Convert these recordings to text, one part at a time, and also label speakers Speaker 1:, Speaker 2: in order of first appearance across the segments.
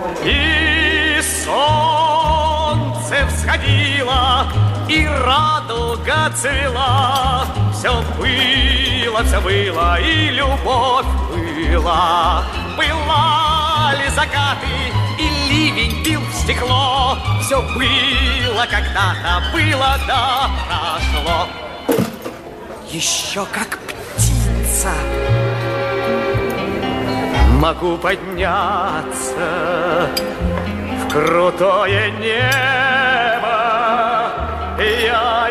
Speaker 1: И солнце всходило, и радуга цвела. Все было, и любовь была. Была ли закаты, и ливень бил в стекло. Все было когда-то, было да прошло. Еще как птица могу подняться в крутое небо. Я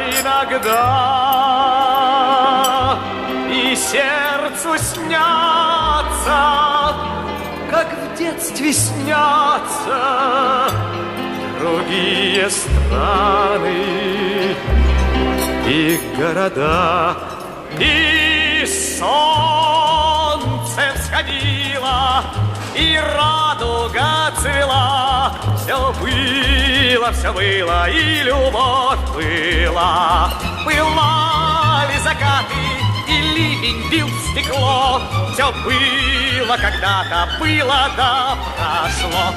Speaker 1: иногда и сердцу снятся, как в детстве снятся другие страны и города. И солнце всходило, и радуга цвела. Все было, и любовь была. Была ли закаты, и ливень бил в стекло. Все было когда-то, было да прошло.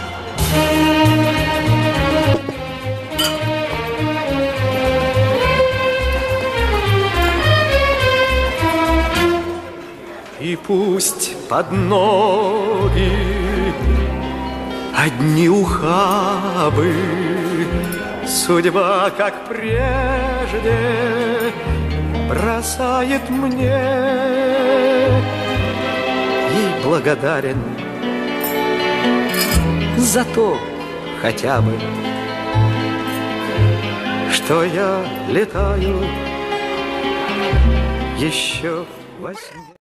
Speaker 1: И пусть под ноги одни ухабы, судьба, как прежде, бросает мне. Ей благодарен за то хотя бы, что я летаю еще во сне.